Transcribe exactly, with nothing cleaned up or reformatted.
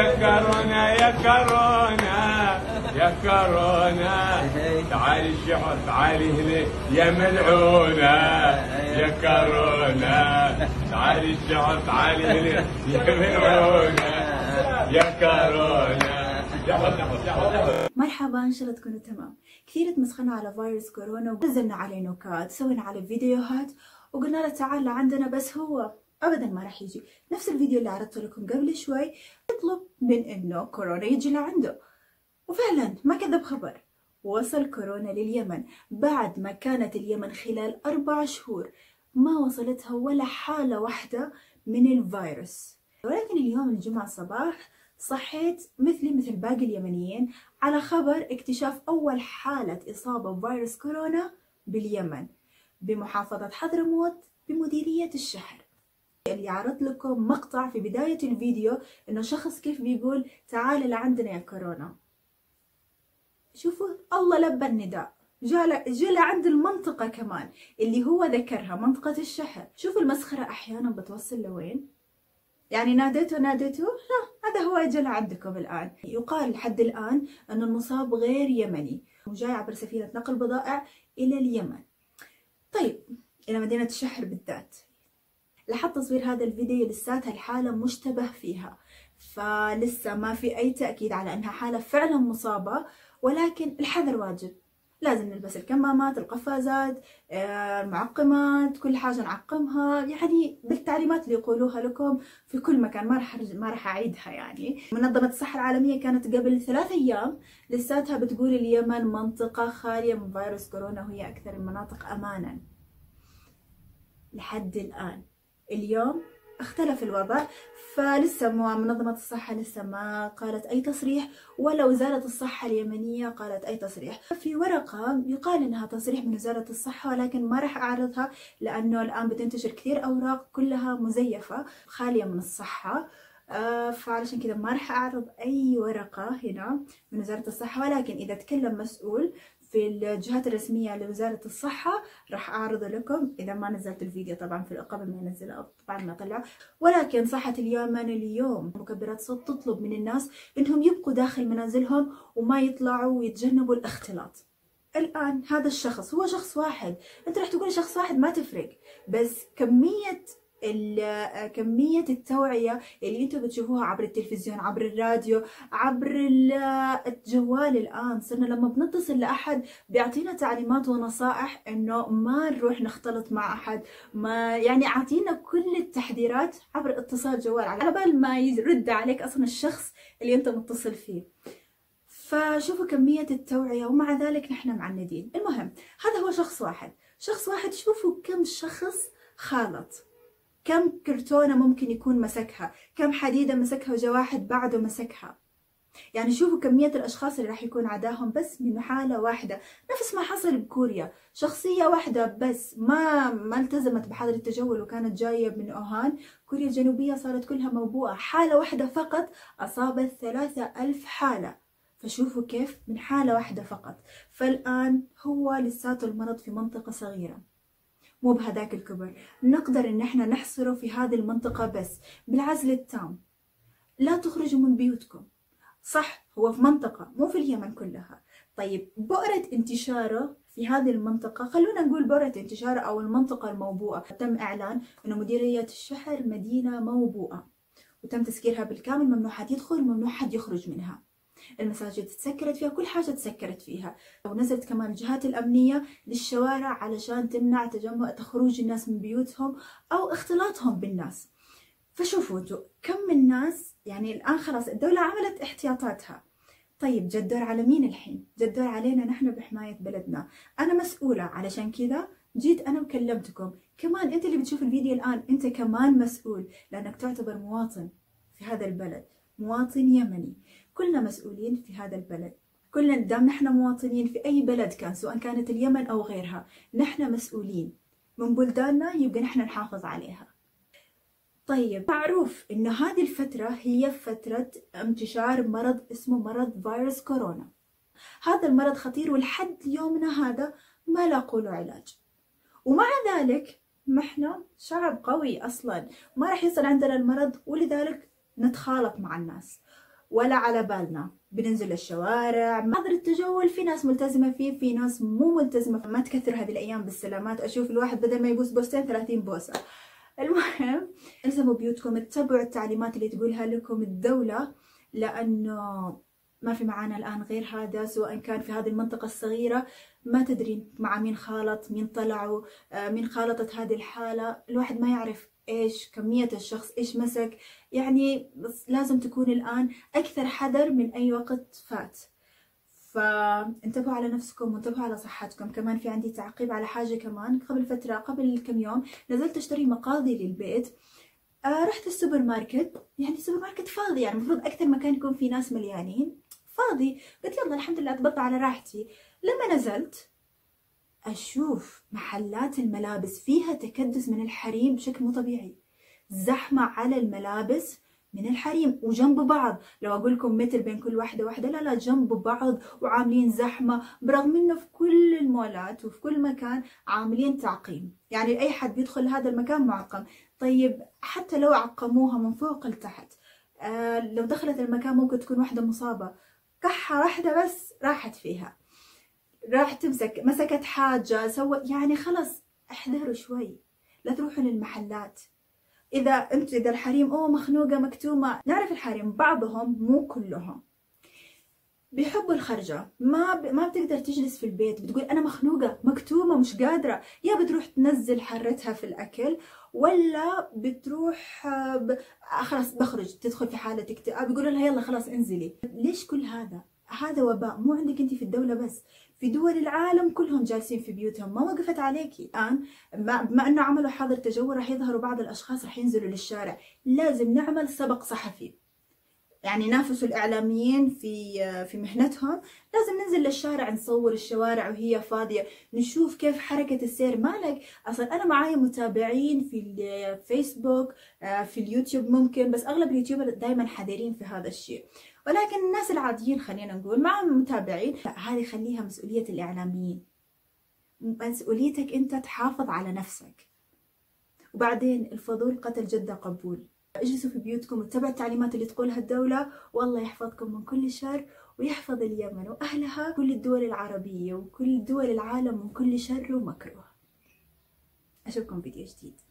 يا كورونا يا كورونا يا كورونا تعالي الشحر تعالي هنا يا ملعونة يا كورونا تعالي الشحر تعالي هنا يا ملعونة يا كورونا. مرحبا، ان شاء الله تكونوا تمام. كثير تمسخنا على فيروس كورونا ونزلنا عليه نكات، سوينا عليه فيديوهات وقلنا له تعال لعندنا، بس هو ابدا ما راح يجي. نفس الفيديو اللي عرضته لكم قبل شوي يطلب من انه كورونا يجي لعنده، وفعلا ما كذب خبر، وصل كورونا لليمن بعد ما كانت اليمن خلال اربع شهور ما وصلتها ولا حالة واحدة من الفيروس. ولكن اليوم الجمعة صباح صحيت مثلي مثل باقي اليمنيين على خبر اكتشاف أول حالة إصابة بفيروس كورونا باليمن بمحافظة حضرموت بمديرية الشحر. اللي عرضت لكم مقطع في بداية الفيديو إنه شخص كيف بيقول تعال لعندنا يا كورونا. شوفوا الله لبى النداء، جاء جاء لعند المنطقة كمان اللي هو ذكرها، منطقة الشحر. شوفوا المسخرة أحيانا بتوصل لوين. يعني ناديته ناديته لا، هذا هو اجى لعندكم الان. يقال لحد الان ان المصاب غير يمني وجاي عبر سفينه نقل بضائع الى اليمن. طيب الى مدينه الشحر بالذات. لحد تصوير هذا الفيديو لساتها الحاله مشتبه فيها، فلسه ما في اي تاكيد على انها حاله فعلا مصابه، ولكن الحذر واجب. لازم نلبس الكمامات، القفازات، المعقمات، كل حاجة نعقمها، يعني بالتعليمات اللي يقولوها لكم في كل مكان، ما راح ما راح أعيدها. يعني منظمة الصحة العالمية كانت قبل ثلاث أيام لساتها بتقول اليمن منطقة خالية من فيروس كورونا وهي أكثر المناطق أمانا. لحد الآن اليوم اختلف الوضع، فلسه منظمة الصحة لسه ما قالت أي تصريح، ولا وزارة الصحة اليمنية قالت أي تصريح. في ورقة يقال إنها تصريح من وزارة الصحة، ولكن ما راح أعرضها لأنه الآن بتنتشر كثير أوراق كلها مزيفة خالية من الصحة، آه فعلشان كذا ما راح أعرض أي ورقة هنا من وزارة الصحة. ولكن إذا تكلم مسؤول في الجهات الرسمية لوزارة الصحة راح أعرضه لكم إذا ما نزلت الفيديو طبعا في قبل ما ينزله، طبعا ما طلع. ولكن صحة اليمن اليوم مكبرات صوت تطلب من الناس إنهم يبقوا داخل منازلهم وما يطلعوا ويتجنبوا الاختلاط. الآن هذا الشخص هو شخص واحد، أنت راح تقول شخص واحد ما تفرق، بس كمية كمية التوعية اللي انتم بتشوفوها عبر التلفزيون، عبر الراديو، عبر الجوال. الآن صرنا لما بنتصل لأحد بيعطينا تعليمات ونصائح انه ما نروح نختلط مع أحد، ما يعني عطينا كل التحذيرات عبر اتصال جوال على بال ما يرد عليك أصلا الشخص اللي انت متصل فيه. فشوفوا كمية التوعية ومع ذلك نحن معندين. المهم هذا هو شخص واحد، شخص واحد شوفوا كم شخص خالط، كم كرتونة ممكن يكون مسكها، كم حديدة مسكها وجا واحد بعده مسكها. يعني شوفوا كمية الأشخاص اللي راح يكون عداهم بس من حالة واحدة، نفس ما حصل بكوريا. شخصية واحدة بس ما ما التزمت بحظر التجول وكانت جاية من أوهان، كوريا الجنوبية صارت كلها موبوءة. حالة واحدة فقط أصابت ثلاثة ألف حالة، فشوفوا كيف من حالة واحدة فقط. فالآن هو لساته المرض في منطقة صغيرة مو بهذاك الكبر، نقدر ان احنا نحصره في هذه المنطقة بس بالعزل التام. لا تخرجوا من بيوتكم. صح هو في منطقة مو في اليمن كلها. طيب بؤرة انتشاره في هذه المنطقة، خلونا نقول بؤرة انتشاره او المنطقة الموبوءة، تم اعلان انه مديرية الشحر مدينة موبوءة وتم تسكيرها بالكامل، ممنوع حد يدخل ممنوع حد يخرج منها. المساجد تسكرت فيها، كل حاجة تسكرت فيها، ونزلت كمان الجهات الأمنية للشوارع علشان تمنع تجمع تخروج الناس من بيوتهم أو اختلاطهم بالناس. فشوفوا انتوا كم من ناس، يعني الآن خلاص الدولة عملت احتياطاتها. طيب جا الدور على مين الحين؟ جا الدور علينا نحن بحماية بلدنا. أنا مسؤولة، علشان كذا جيت أنا وكلمتكم. كمان أنت اللي بتشوف الفيديو الآن أنت كمان مسؤول، لأنك تعتبر مواطن في هذا البلد، مواطن يمني. كلنا مسؤولين في هذا البلد، كلنا دام نحن مواطنين في أي بلد كان، سواء كانت اليمن أو غيرها، نحن مسؤولين من بلداننا، يبقى نحن نحافظ عليها. طيب معروف إنه هذه الفترة هي فترة انتشار مرض اسمه مرض فيروس كورونا. هذا المرض خطير ولحد يومنا هذا ما لاقوا له علاج، ومع ذلك ما احنا شعب قوي أصلا، ما راح يصل عندنا المرض ولذلك نتخالط مع الناس. ولا على بالنا، بننزل الشوارع. حظر التجول في ناس ملتزمة فيه، في ناس مو ملتزمة. ما تكثر هذه الأيام بالسلامات، أشوف الواحد بدل ما يبوس بوستين ثلاثين بوسة. المهم الزموا بيوتكم، اتبعوا التعليمات اللي تقولها لكم الدولة، لأنه ما في معانا الآن غير هذا. سواء كان في هذه المنطقة الصغيرة ما تدرين مع مين خالط، مين طلعوا، مين خالطت هذه الحالة، الواحد ما يعرف إيش كمية الشخص، إيش مسك. يعني بس لازم تكون الآن أكثر حذر من أي وقت فات. فانتبهوا على نفسكم وانتبهوا على صحتكم. كمان في عندي تعقيب على حاجة كمان. قبل فترة، قبل كم يوم، نزلت اشتري مقاضي للبيت. آه رحت السوبر ماركت، يعني السوبر ماركت فاضي، يعني المفروض أكثر مكان يكون في ناس مليانين، فاضي. قلت يلا الحمد لله أتبطى على راحتي. لما نزلت أشوف محلات الملابس فيها تكدس من الحريم بشكل مو طبيعي، زحمة على الملابس من الحريم وجنب بعض. لو أقول لكم متر بين كل واحدة واحدة، لا لا، جنب بعض وعاملين زحمة، برغم إنه في كل المولات وفي كل مكان عاملين تعقيم. يعني أي حد بيدخل هذا المكان معقم. طيب حتى لو عقموها من فوق لتحت، آه لو دخلت المكان ممكن تكون واحدة مصابة، كحة واحدة بس راحت فيها، راح تمسك، مسكت حاجة، سوى. يعني خلص احذروا شوي، لا تروحوا للمحلات. إذا أنت إذا الحريم أوه مخنوقة مكتومة، نعرف الحريم بعضهم مو كلهم بيحبوا الخرجة، ما ب... ما بتقدر تجلس في البيت، بتقول أنا مخنوقة مكتومة مش قادرة، يا بتروح تنزل حرتها في الأكل، ولا بتروح ب... خلاص بخرج، تدخل في حالة اكتئاب، بيقولوا لها يلا خلاص انزلي. ليش كل هذا؟ هذا وباء مو عندك انت في الدولة بس، في دول العالم كلهم جالسين في بيوتهم، ما وقفت عليكي. الآن بما أنه عملوا حظر تجول راح يظهروا بعض الأشخاص راح ينزلوا للشارع. لازم نعمل سبق صحفي، يعني نافسوا الإعلاميين في في مهنتهم. لازم ننزل للشارع، نصور الشوارع وهي فاضية، نشوف كيف حركة السير. مالك أصلا أنا معايا متابعين في الفيسبوك، في اليوتيوب ممكن، بس أغلب اليوتيوبر دايما حذرين في هذا الشيء. ولكن الناس العاديين خلينا نقول معهم متابعين، هذه خليها مسؤولية الإعلاميين. مسؤوليتك أنت تحافظ على نفسك. وبعدين الفضول قتل جدة قبول. اجلسوا في بيوتكم واتبعوا التعليمات اللي تقولها الدولة، والله يحفظكم من كل شر ويحفظ اليمن وأهلها، كل الدول العربية وكل دول العالم من كل شر ومكروه. أشوفكم فيديو جديد.